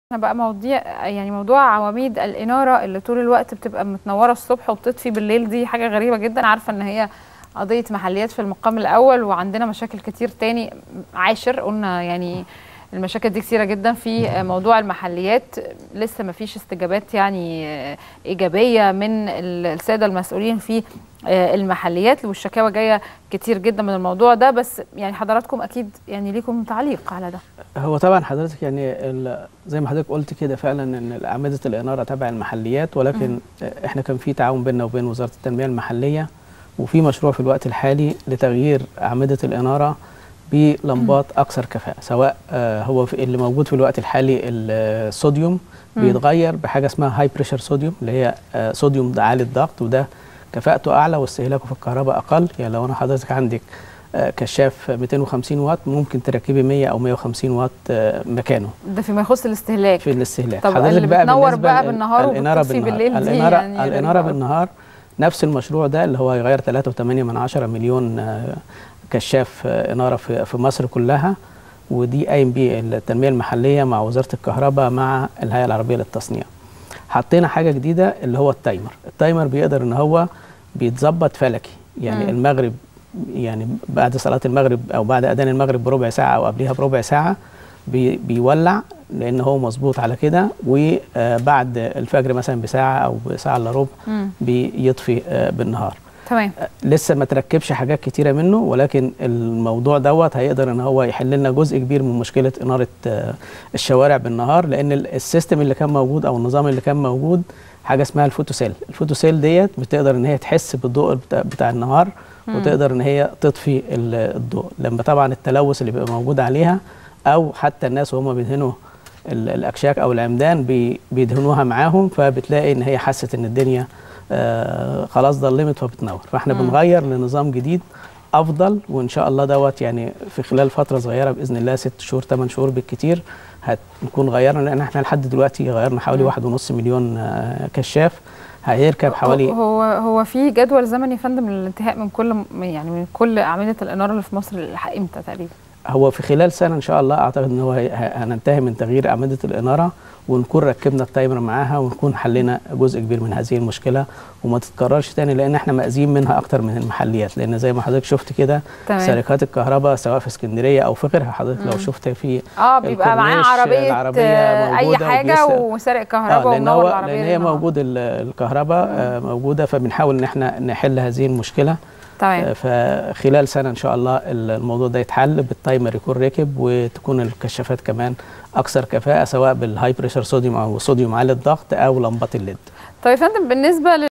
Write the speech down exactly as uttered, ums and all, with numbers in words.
احنا بقى مواضيع يعني موضوع عواميد الإنارة اللي طول الوقت بتبقى متنورة الصبح وبتطفي بالليل، دي حاجة غريبة جدا. عارفة ان هي قضية محليات في المقام الأول، وعندنا مشاكل كتير تاني عاشر. قلنا يعني المشاكل دي كتيرة جدا في موضوع المحليات، لسه ما فيش استجابات يعني إيجابية من السادة المسؤولين في المحليات، والشكاوى جاية كتير جدا من الموضوع ده. بس يعني حضراتكم أكيد يعني ليكم تعليق على ده. هو طبعا حضرتك يعني زي ما حضرتك قلت كده فعلا ان اعمده الاناره تبع المحليات، ولكن م. احنا كان في تعاون بيننا وبين وزاره التنميه المحليه، وفي مشروع في الوقت الحالي لتغيير اعمده الاناره بلمبات اكثر كفاءه، سواء هو في اللي موجود في الوقت الحالي الصوديوم بيتغير بحاجه اسمها هاي بريشر صوديوم، اللي هي صوديوم عالي الضغط، وده كفاءته اعلى واستهلاكه في الكهرباء اقل. يعني لو انا حضرتك عندك كشاف مئتين وخمسين واط ممكن تركبي مية او مية وخمسين واط مكانه، ده فيما يخص الاستهلاك. في الاستهلاك. طب حضرتك اللي بقى بتنور بقى بالنهار وبتطفي بالليل، دي الاناره يعني الاناره بالنهار نفس المشروع ده اللي هو هيغير ثلاثة وثمانية من عشرة مليون كشاف اناره في في مصر كلها، ودي قايم بيه التنميه المحليه مع وزاره الكهرباء مع الهيئه العربيه للتصنيع. حطينا حاجه جديده اللي هو التايمر. التايمر بيقدر ان هو بيتظبط فلكي، يعني م. المغرب يعني بعد صلاة المغرب أو بعد أذان المغرب بربع ساعة أو قبلها بربع ساعة بي بيولع، لأن هو مظبوط على كده، وبعد الفجر مثلا بساعة أو بساعة إلا ربع بيطفي بالنهار. تمام. لسه ما تركبش حاجات كتيرة منه، ولكن الموضوع دوت هيقدر إن هو يحل لنا جزء كبير من مشكلة إنارة الشوارع بالنهار، لأن السيستم اللي كان موجود أو النظام اللي كان موجود حاجة اسمها الفوتوسيل. الفوتوسيل ديت بتقدر إن هي تحس بالضوء بتاع النهار وتقدر ان هي تطفي الضوء، لما طبعا التلوث اللي بيبقى موجود عليها، او حتى الناس وهم بيدهنوا الاكشاك او العمدان بيدهنوها معاهم، فبتلاقي ان هي حست ان الدنيا آه خلاص ضلمت فبتنور. فاحنا مم. بنغير لنظام جديد افضل، وان شاء الله دوت يعني في خلال فتره صغيره باذن الله ست شهور ثمان شهور بالكتير هنكون غيرنا، لان احنا لحد دلوقتي غيرنا حوالي مم. واحد ونص مليون آه كشاف. هيركب حوالي هو هو في جدول زمني يا فندم للانتهاء من كل يعني من كل اعمده الاناره اللي في مصر امتى تقريبا؟ هو في خلال سنه ان شاء الله، اعتقد ان هو هننتهي من تغيير اعمده الاناره، ونكون ركبنا التايمر معاها، ونكون حلينا جزء كبير من هذه المشكله وما تتكررش تاني، لان احنا مأذيين منها اكتر من المحليات. لان زي ما حضرتك شفت كده سرقات الكهرباء سواء في اسكندريه او في غيرها، حضرتك لو شفت في اه بيبقى معاه عربيه, العربية اي حاجه وسرق كهرباء آه ومنور العربيه، لان هي موجود الكهرباء آه موجوده، فبنحاول ان احنا نحل هذه المشكله. تمام. فخلال سنه ان شاء الله الموضوع ده يتحل، بالتايمر يكون ركب، وتكون الكشافات كمان اكثر كفاءه، سواء بالهاي بريشر صوديوم او صوديوم عالي الضغط او لمبات الليد. طيب يا فندم، بالنسبه